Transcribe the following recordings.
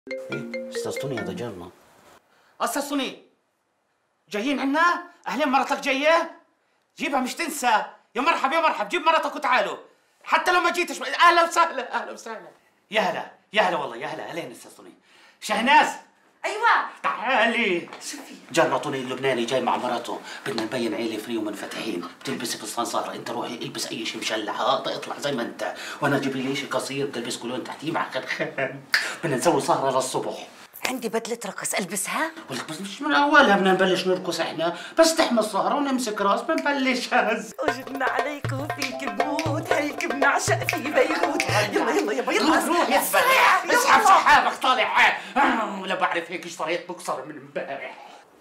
ايه استاذ توني هذا جارنا. استاذ توني جايين عنا؟ اهلين مرتك جايه؟ جيبها مش تنسى. يا مرحب يا مرحب، جيب مرتك وتعالوا حتى لو ما جيتش. اهلا وسهلا اهلا وسهلا. يا هلا يا هلا والله يا هلا. اهلين استاذ توني. شهناز. ايوه تعالي. شوفي جارنا توني اللبناني جاي مع مراته، بدنا نبين عيله فري ومنفتحين. بتلبسي فستان صار، انت روحي البس اي شيء مشلح، اطلع زي ما انت، وانا جيب لي شيء قصير بتلبس كلون تحتيه مع خدخان. بدنا نسوي سهره للصبح. عندي بدلة رقص البسها؟ ولك بس مش من اولها بدنا نبلش نرقص احنا، بس تحمي السهره ونمسك راس بنبلش. هز وجدنا عليكم فيك الموت، هيك بنعشق في بيروت. يلا يلا يلا يلا روح يا زلمه اسحب سحابك طالع. ولا بعرف هيك اشتريت بوكسر من امبارح.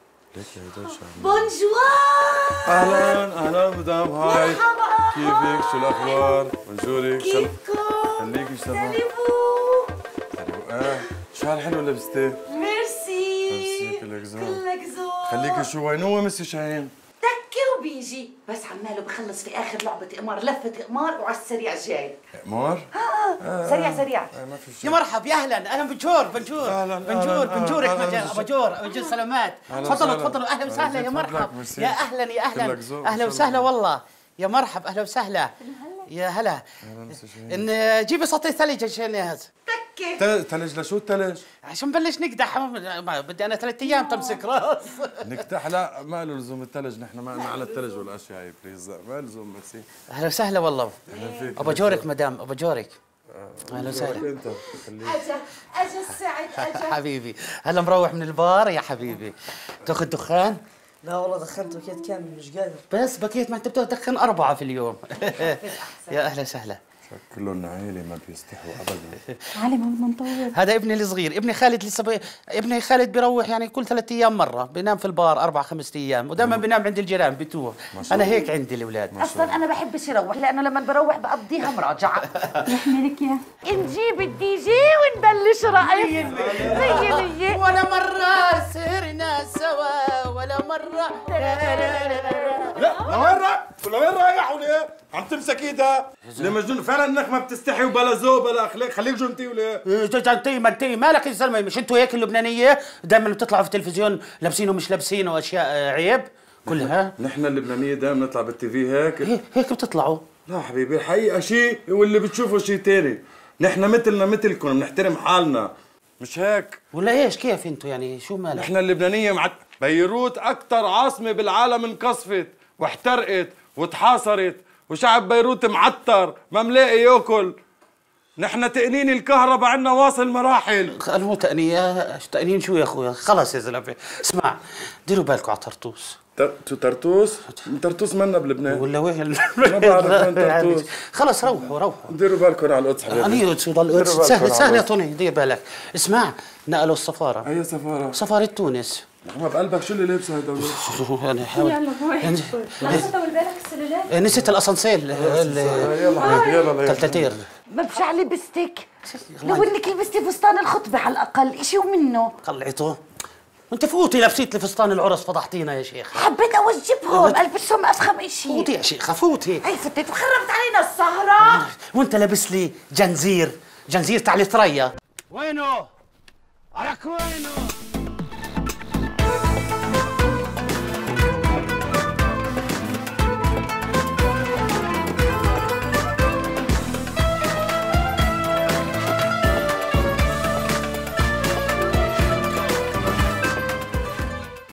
بونجوار. اهلا اهلا مدام هاي. مرحبا. كيفك؟ شو الاخبار؟ بونجورك. كيفكم؟ خليكي سلام. ساليبو. شو هالحلو لبستي؟ ميرسي. ميرسي كلك ذوق. كلك ذوق. خليكي شو وين هو مسي شاهين؟ تكي وبيجي، بس عماله بخلص في اخر لعبة قمار، لفة قمار وعلى السريع جاي. قمار؟ سريع سريع. ما في يا شيء. مرحب يا اهلا اهلا. بنجور بنجور أهلاً، بنجور أهلاً، بنجورك أهلاً، مجال بنجور بنجور سلامات. تفضلوا تفضلوا اهلا وسهلا يا مرحب. يا اهلا يا اهلا اهلا وسهلا والله. يا مرحب اهلا وسهلا. يا هلا. ان جيبي سطيح ثلج يا شهناز. تكي. ثلج لشو الثلج؟ عشان نبلش نقدح. بدي انا 3 ايام تمسك راس. نكتح لا ما له لزوم الثلج، نحن ما لنا على الثلج والاشياء هاي بليز، ما له لزوم. ميرسي. اهلا وسهلا والله. اهلا فيك. ابو جورك مدام ابو جورك. اهلا وسهلا. انت خليك. اجا السعد اجا. حبيبي هلا مروح من البار يا حبيبي. تاخذ دخان؟ لا والله دخنت باكيت كامل مش قادر. بس بكيت ما انت بتدخن 4 في اليوم. يا اهلا وسهلا. كلهم عائلة ما بيستحوا ابدا. علي ما بدنا نطول. هذا ابني الصغير، ابني خالد لسه ابني خالد بيروح يعني كل 3 ايام مره، بينام في البار 4 5 ايام، ودائما بينام عند الجيران بتوه. انا هيك عندي الاولاد. اصلا انا بحبش اروح، لانه لما بروح بقضيها مراجعه. يحملك يا نجيب الدي جي ونبلش رقص. زي ولا مره سهرنا سوا ولا مره. لوين رايح وليه؟ عم تمسك ايدها؟ ليه مجنون فعلا انك ما بتستحي وبلا ذوق بلا اخلاق، خليك جنتي وليه؟ جنتي ما انتي مالك يا زلمه؟ مش انتوا هيك اللبنانيه دائما بتطلعوا في التلفزيون لابسين ومش لابسين واشياء عيب كلها؟ نحن اللبنانيه دائما نطلع بالتي في هيك. هيك بتطلعوا؟ لا حبيبي الحقيقه شيء واللي بتشوفه شيء ثاني، نحن مثلنا مثلكم بنحترم حالنا، مش هيك؟ ولا ايش كيف انتوا يعني شو مالك؟ نحن اللبنانيه بيروت اكثر عاصمه بالعالم انقصفت واحترقت وتحاصرت، وشعب بيروت معتر ما ملاقي ياكل. نحن تقنين الكهرباء عندنا واصل مراحل. مو تأنية، تأنين شو يا اخويا؟ خلص يا زلمه. اسمع ديروا بالكم على طرطوس. طرطوس؟ طرطوس منا بلبنان. ولا وين؟ ما بعرف وين طرطوس. خلص روحوا. ديروا بالكم على القدس حبيبي. أنا القدس والقدس سهل يا طوني، دير بالك. اسمع نقلوا السفارة. أي سفارة؟ سفارة تونس. ما بقلبك شو اللي لابسه هيدا؟ انا حاول. يلا باي. لحظة طول بالك السلولات. نسيت الاسانسير. يلا حبيبي يلا تلتتير. ما بشع لبستك. لو انك لبستي فستان الخطبه على الاقل شيء ومنه. طلعته. انت فوتي لبسيت لي فستان العرس فضحتينا يا شيخ. حبيت اوجبهم، البسهم افخم شيء. فوتي يا شيخه فوتي. هي فتيت وخربت علينا السهره. وانت لابس لي جنزير تاع الثريا. وينه؟ أراك وينه؟